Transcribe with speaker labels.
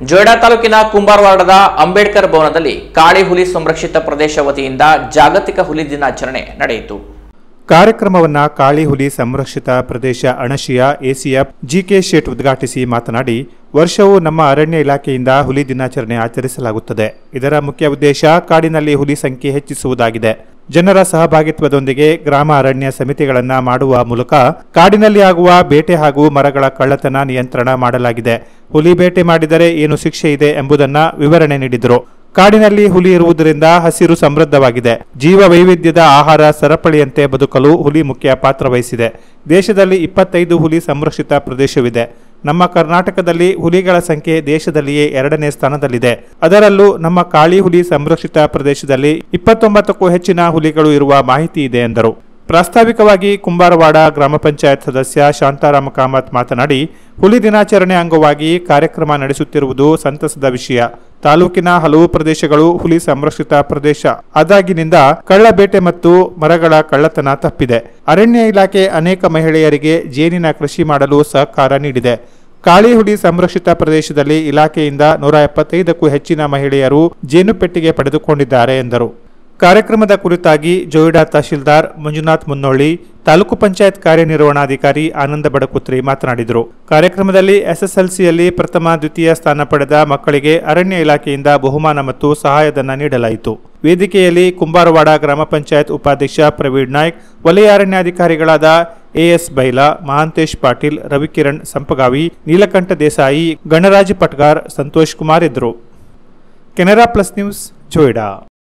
Speaker 1: ಜೊಯ್ಡಾ ತಾಲೂಕಿನ ಕುಂಬಾರವಾಡದ ಅಂಬೇಡ್ಕರ್ ಭವನದಲ್ಲಿ ಕಾಳಿ ಹುಲಿ ಸಂರಕ್ಷಿತ ಪ್ರದೇಶ ವತಿಯಿಂದ ಜಾಗತಿಕ ಹುಲಿ ದಿನಾಚರಣೆ ನಡೆಯಿತು.
Speaker 2: ಕಾರ್ಯಕ್ರಮವನ್ನು ಕಾಳಿ ಹುಲಿ ಸಂರಕ್ಷಿತ ಪ್ರದೇಶ ಅಣಶಿಯ ಎಸಿಎಫ್ ಜಿಕೆ ಶೇಟ್ ಉದ್ಘಾಟಿಸಿ ಮಾತನಾಡಿ, ವರ್ಷವೂ ನಮ್ಮ ಅರಣ್ಯ ಇಲಾಖೆಯಿಂದ ಹುಲಿ ದಿನಾಚರಣೆ ಆಚರಿಸಲಾಗುತ್ತದೆ. ಇದರ ಮುಖ್ಯ ಉದ್ದೇಶ ಕಾಡಿನಲ್ಲಿ ಹುಲಿ ಸಂಖ್ಯೆ ಹೆಚ್ಚಿಸುವುದಾಗಿದೆ. ಜನರ ಸಹಭಾಗಿತ್ವದೊಂದಿಗೆ ಗ್ರಾಮ ಅರಣ್ಯ ಸಮಿತಿಗಳನ್ನು ಮಾಡುವ ಮೂಲಕ ಕಾಡಿನಲ್ಲಿ ಆಗುವ ಬೇಟೆ ಹಾಗೂ ಮರಗಳ ಕಳ್ಳತನ ನಿಯಂತ್ರಣ ಮಾಡಲಾಗಿದೆ. ಹುಲಿ ಬೇಟೆ ಮಾಡಿದರೆ ಏನು ಶಿಕ್ಷೆ ಇದೆ ಎಂಬುದನ್ನು ವಿವರಣೆ ನೀಡಿದರು. ಕಾಡಿನಲ್ಲಿ ಹುಲಿ ಇರುವುದರಿಂದ ಹಸಿರು ಸಮೃದ್ಧವಾಗಿದೆ. ಜೀವ ವೈವಿಧ್ಯದ ಆಹಾರ ಸರಪಳಿಯಂತೆ ಬದುಕಲು ಹುಲಿ ಮುಖ್ಯ ಪಾತ್ರ ವಹಿಸಿದೆ. ದೇಶದಲ್ಲಿ 25 ಹುಲಿ ಸಂರಕ್ಷಿತ ಪ್ರದೇಶವಿದೆ. ನಮ್ಮ ಕರ್ನಾಟಕದಲ್ಲಿ ಹುಲಿಗಳ ಸಂಖ್ಯೆ ದೇಶದಲ್ಲಿಯೇ 2ನೇ ಸ್ಥಾನದಲ್ಲಿದೆ. ಅದರಲ್ಲೂ ನಮ್ಮ ಕಾಳಿ ಹುಲಿ ಸಂರಕ್ಷಿತ ಪ್ರದೇಶದಲ್ಲಿ 29ಕ್ಕೂ ಹೆಚ್ಚಿನ ಹುಲಿಗಳು ಇರುವ ಮಾಹಿತಿ ಇದೆ ಎಂದರು. ಪ್ರಾಸ್ತಾವಿಕವಾಗಿ ಕುಂಬಾರವಾಡ ಗ್ರಾಮ ಪಂಚಾಯತ್ ಸದಸ್ಯ ಶಾಂತಾರಾಮ ಕಾಮತ್ ಮಾತನಾಡಿ, ಹುಲಿ ದಿನಾಚರಣೆ ಅಂಗವಾಗಿ ಕಾರ್ಯಕ್ರಮ ನಡೆಸುತ್ತಿರುವುದು ಸಂತಸದ ವಿಷಯ. ತಾಲೂಕಿನ ಹಲವು ಪ್ರದೇಶಗಳು ಹುಲಿ ಸಂರಕ್ಷಿತ ಪ್ರದೇಶ ಆದಾಗಿನಿಂದ ಕಳ್ಳಬೇಟೆ ಮತ್ತು ಮರಗಳ ಕಳ್ಳತನ ತಪ್ಪಿದೆ. ಅರಣ್ಯ ಇಲಾಖೆ ಅನೇಕ ಮಹಿಳೆಯರಿಗೆ ಜೇನಿನ ಕೃಷಿ ಮಾಡಲು ಸಹಕಾರ ನೀಡಿದೆ. ಕಾಳಿ ಹುಲಿ ಸಂರಕ್ಷಿತ ಪ್ರದೇಶದಲ್ಲಿ ಇಲಾಖೆಯಿಂದ 175ಕ್ಕೂ ಹೆಚ್ಚಿನ ಮಹಿಳೆಯರು ಜೇನು ಪೆಟ್ಟಿಗೆ ಪಡೆದುಕೊಂಡಿದ್ದಾರೆ ಎಂದರು. ಕಾರ್ಯಕ್ರಮದ ಕುರಿತಾಗಿ ಜೊಯ್ಡಾ ತಹಶೀಲ್ದಾರ್ ಮಂಜುನಾಥ್ ಮುನ್ನೋಳಿ, ತಾಲೂಕು ಪಂಚಾಯತ್ ಕಾರ್ಯನಿರ್ವಹಣಾಧಿಕಾರಿ ಆನಂದ ಬಡಕುತ್ರಿ ಮಾತನಾಡಿದರು. ಕಾರ್ಯಕ್ರಮದಲ್ಲಿ ಎಸ್ಎಸ್ಎಲ್ಸಿಯಲ್ಲಿ ಪ್ರಥಮ ದ್ವಿತೀಯ ಸ್ಥಾನ ಪಡೆದ ಮಕ್ಕಳಿಗೆ ಅರಣ್ಯ ಇಲಾಖೆಯಿಂದ ಬಹುಮಾನ ಮತ್ತು ಸಹಾಯಧನ ನೀಡಲಾಯಿತು. ವೇದಿಕೆಯಲ್ಲಿ ಕುಂಬಾರವಾಡ ಗ್ರಾಮ ಪಂಚಾಯತ್ ಉಪಾಧ್ಯಕ್ಷ ಪ್ರವೀಣ್ ನಾಯ್ಕ್, ವಲಯ ಅರಣ್ಯಾಧಿಕಾರಿಗಳಾದ ಎಎಸ್ ಬೈಲಾ, ಮಹಾಂತೇಶ್ ಪಾಟೀಲ್, ರವಿಕಿರಣ್ ಸಂಪಗಾವಿ, ನೀಲಕಂಠ ದೇಸಾಯಿ, ಗಣರಾಜ್ ಪಟ್ಗಾರ್, ಸಂತೋಷ್ ಕುಮಾರ್ ಇದ್ದರು. Canara plus news, Joida.